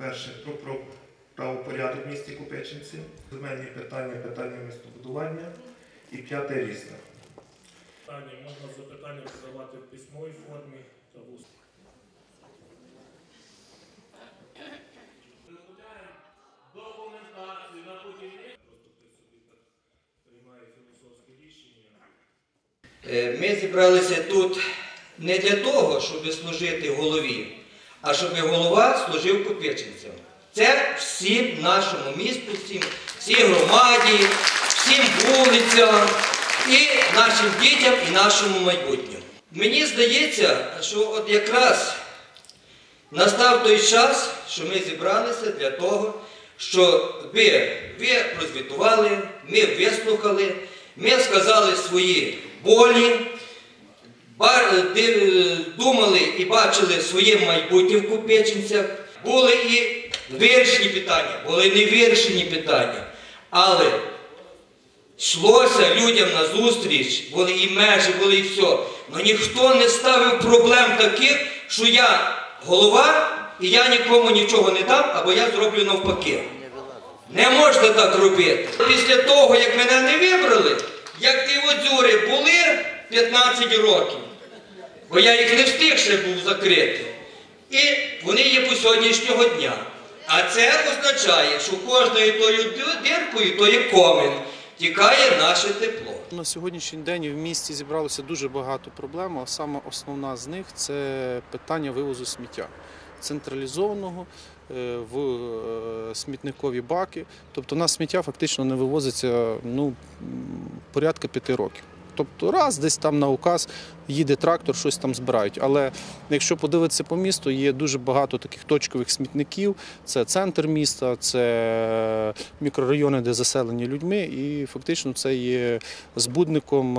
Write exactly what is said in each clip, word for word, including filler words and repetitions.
Перше, про, про правопорядок в місті Копичинці, земельні питання, питання містобудування і п'яте різне. Можна запитання подавати в письмовій формі та в усній. Документацію на будівництво. Просто ти собі так приймає філософське рішення. Ми зібралися тут не для того, щоб служити голові, а щоб голова служив копичинцям. Це всім нашому місту, всім, всій громаді, всім вулицям, і нашим дітям, і нашому майбутньому. Мені здається, що от якраз настав той час, що ми зібралися для того, щоб ви, ви прозвітували, ми вислухали, ми сказали свої болі, думали і бачили своє майбутнє в Копичинцях. Були і вирішені питання, були невирішені питання, але йшлося людям на зустріч, були і межі, були і все. Але ніхто не ставив проблем таких, що я голова і я нікому нічого не дам, або я зроблю навпаки. Не можна так робити. Після того, як мене не вибрали, як ті одзюри були п'ятнадцять років, бо я їх не встиг ще був закрити, і вони є по сьогоднішнього дня. А це означає, що кожною тою диркою, то є комін, тікає наше тепло. На сьогоднішній день в місті зібралося дуже багато проблем, а саме основна з них – це питання вивозу сміття. Централізованого в смітникові баки. Тобто у нас сміття фактично не вивозиться ну, порядка п'яти років. Тобто раз десь там на указ їде трактор, щось там збирають. Але якщо подивитися по місту, є дуже багато таких точкових смітників. Це центр міста, це мікрорайони, де заселені людьми. І фактично це є збудником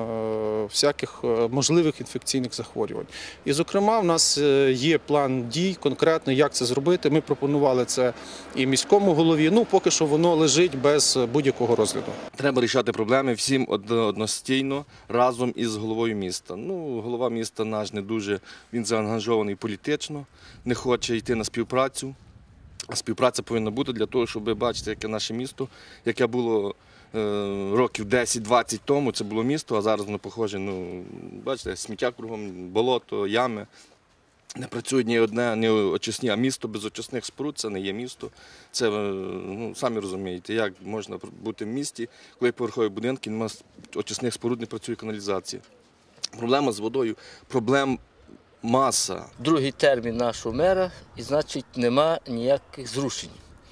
всяких можливих інфекційних захворювань. І зокрема, в нас є план дій конкретно, як це зробити. Ми пропонували це і міському голові. Ну, поки що воно лежить без будь-якого розгляду. Треба рішати проблеми всім одностійно, разом із головою міста. Ну, голова міста наш не дуже, він заангажований політично, не хоче йти на співпрацю. А співпраця повинна бути для того, щоб бачити, яке наше місто, яке було е, років десять-двадцять тому, це було місто, а зараз воно похоже, ну, бачите, сміття кругом, болото, ями. Не працюють ні одне, ні очисні, а місто без очисних споруд – це не є місто. Це, ну, самі розумієте, як можна бути в місті, коли поверхові будинки, немає очисних споруд, не працює каналізація. Проблема з водою, проблем маса. Другий термін нашого мера, і значить нема ніяких зрушень.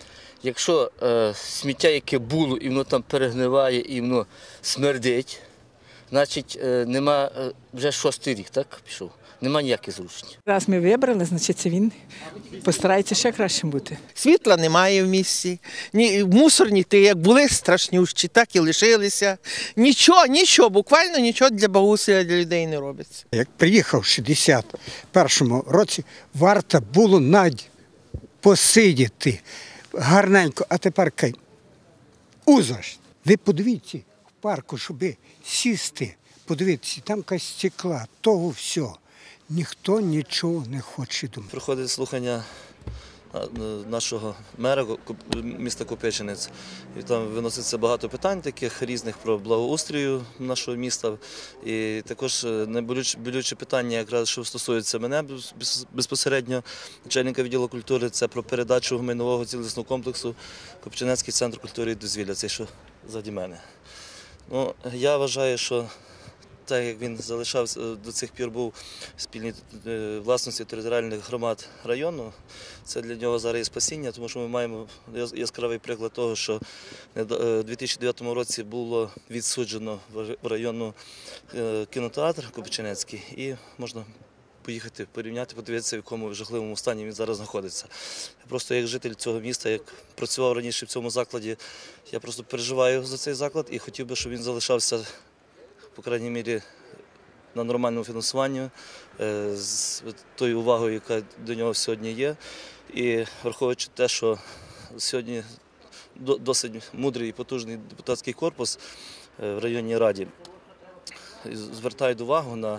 Якщо е, сміття, яке було, і воно там перегниває, і воно смердить, значить е, нема, е, вже шостий рік, так, пішов. Нема ніяких зрушень. Раз ми вибрали, значить він постарається ще кращим бути. Світла немає в місті, ні, мусорні ті, як були страшнющі, так і лишилися. Нічого, нічого, буквально нічого для благоустрою, для людей не робиться. Як приїхав в шістдесят першому році, варто було навіть посидіти гарненько, а тепер кай, узаш. Ви подивіться в парку, щоб сісти, подивіться, там якась стекла, того всього. Ніхто нічого не хоче думати. Проходить слухання нашого мера міста Копичинець. І там виноситься багато питань таких різних про благоустрою нашого міста. І також найболюче питання, якраз що стосується мене безпосередньо, начальника відділу культури, це про передачу майнового цілісного комплексу Копичинецький центр культури і дозвілля, це що ззаді мене. Ну, я вважаю, що так як він залишався, до цих пір був в спільній власності територіальних громад району, це для нього зараз є спасіння, тому що ми маємо яскравий приклад того, що у дві тисячі дев'ятому році було відсуджено в районну кінотеатр Копичинецький, і можна поїхати порівняти, подивитися, в якому жахливому стані він зараз знаходиться. Я просто як житель цього міста, як працював раніше в цьому закладі, я просто переживаю за цей заклад і хотів би, щоб він залишався, по крайній мірі, на нормальному фінансуванні, з тою увагою, яка до нього сьогодні є. І враховуючи те, що сьогодні досить мудрий і потужний депутатський корпус в районній раді звертають увагу на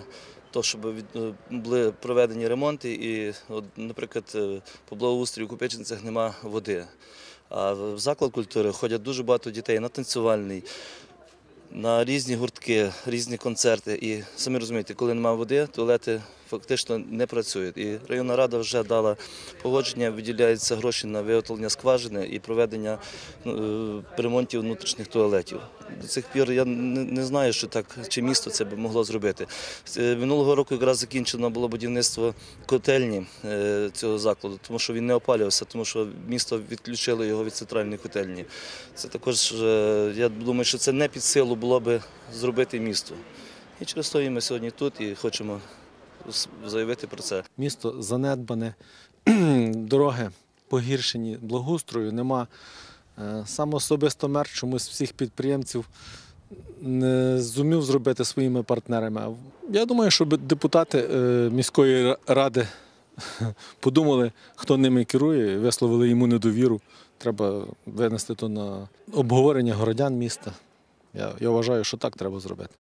того, щоб від, е, були проведені ремонти. І, от, наприклад, е, по благоустрою у Куп'ячинцях нема води. А в заклад культури ходять дуже багато дітей на танцювальний, на різні гуртки, різні концерти. І самі розумієте, коли немає води, туалети фактично не працюють. І районна рада вже дала погодження, виділяються гроші на виготовлення скважини і проведення ну, ремонтів внутрішніх туалетів. До цих пір я не, не знаю, що так, чи місто це б могло зробити. Минулого року якраз закінчено було будівництво котельні е, цього закладу, тому що він не опалювався, тому що місто відключило його від центральної котельні. Це також, е, я думаю, що це не під силу було би зробити місто. І через то ми сьогодні тут і хочемо заявити про це. Місто занедбане, дороги погіршені, благоустрою нема. Сам особисто мер чомусь всіх підприємців не зумів зробити своїми партнерами. Я думаю, що депутати міської ради подумали, хто ними керує, висловили йому недовіру. Треба винести то на обговорення городян міста. Я, я вважаю, що так треба зробити.